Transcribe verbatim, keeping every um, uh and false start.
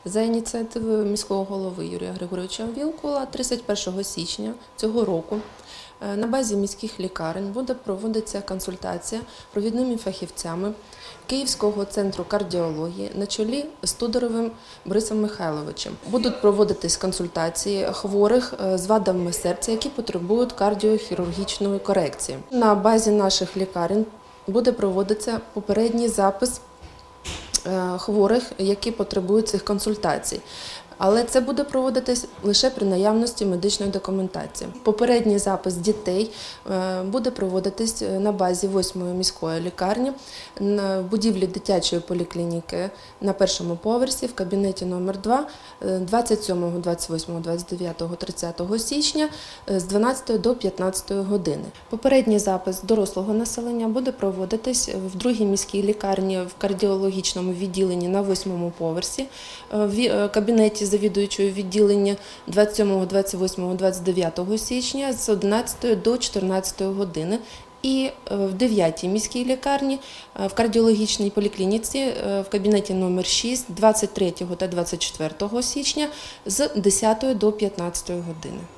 За ініціативою міського голови Юрія Григоровича Вілкула тридцять першого січня цього року на базі міських лікарень буде проводитися консультація провідними фахівцями Київського центру кардіології на чолі з Тодуровим Борисом Михайловичем. Будуть проводитись консультації хворих з вадами серця, які потребують кардіохірургічної корекції. На базі наших лікарень буде проводитися попередній запис хворих, які потребують цих консультацій. Але це буде проводитись лише при наявності медичної документації. Попередній запис дітей буде проводитись на базі восьмої міської лікарні, в будівлі дитячої поліклініки на першому поверсі, в кабінеті номер два, двадцять сьомого, двадцять восьмого, двадцять дев'ятого, тридцятого січня з дванадцятої до п'ятнадцятої години. Попередній запис дорослого населення буде проводитись в другій міській лікарні в кардіологічному відділенні на восьмому поверсі, в кабінеті завідуючого відділення двадцять сьомого, двадцять восьмого, двадцять дев'ятого січня з одинадцятої до чотирнадцятої години. І в дев'ятій міській лікарні в кардіологічній поліклініці в кабінеті номер шість двадцять третього та двадцять четвертого січня з десятої до п'ятнадцятої години.